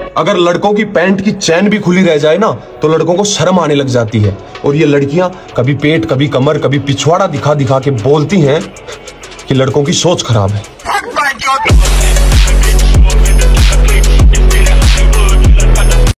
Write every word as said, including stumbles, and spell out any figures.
अगर लड़कों की पैंट की चैन भी खुली रह जाए ना तो लड़कों को शर्म आने लग जाती है। और ये लड़कियां कभी पेट, कभी कमर, कभी पिछवाड़ा दिखा दिखा के बोलती हैं कि लड़कों की सोच खराब है।